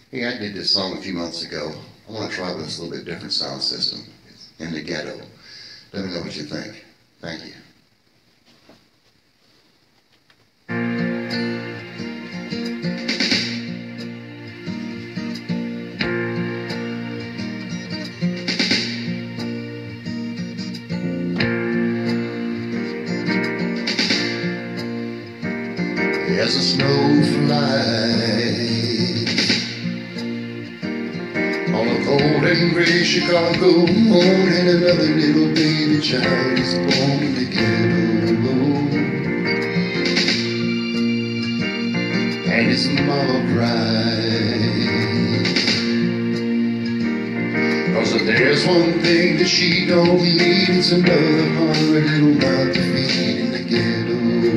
Hey, I did this song a few months ago. I want to try with this a little bit different sound system. It's In the Ghetto. Let me know what you think. Thank you. As the snow flies on a cold and gray Chicago morning, another little baby child is born in the ghetto, and his mama cries, 'cause if there's one thing that she don't need, it's another hungry little mouth to feed in the ghetto.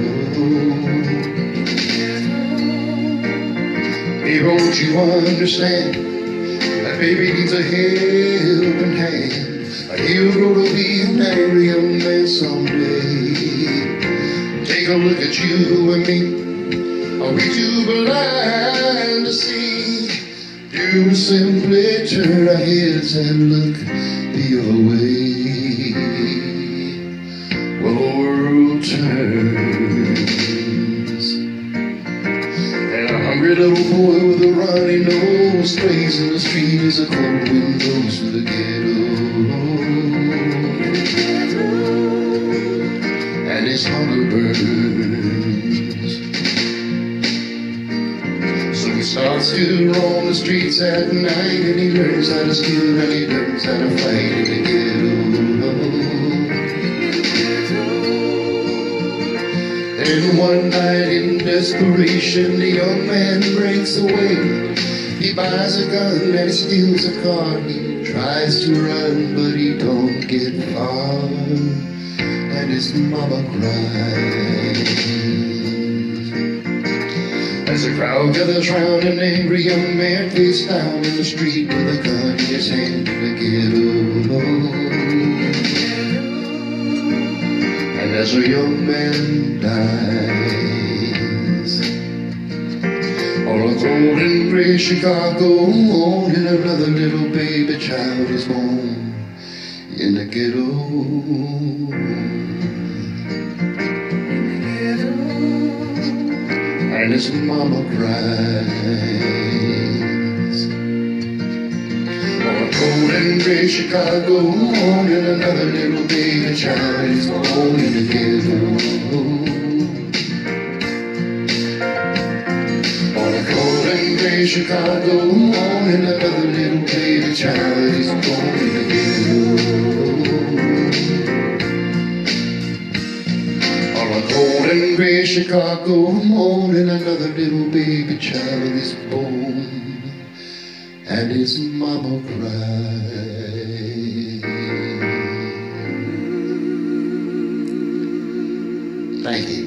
Baby, won't you understand? That baby needs a helping hand. He'll grow to be an angry young man someday. Take a look at you and me. Are we too blind to see? Do we simply turn our heads and look the other way? Well, the world turns, and a hungry little boy with a runny nose plays in the street as a cold wind blows through the ghetto. And his hunger burns, so he starts to roam the streets at night, and he learns how to steal and he learns how to fight in the ghetto. And one night in desperation, the young man breaks away. He buys a gun and he steals a car. He tries to run, but he don't get far. And his mama cries as the crowd gathers round an angry young man face down in the street with a gun in his hand in the ghetto. And as a young man dies on a cold and gray Chicago morning, another little baby child is born in the ghetto. And his mama cries on a cold and gray Chicago morning, another little baby child is born in the ghetto. On a cold and gray Chicago morning, another little baby child is born in the ghetto. On a cold and gray Chicago morning, another little baby child is born, and his mama cries. Thank you.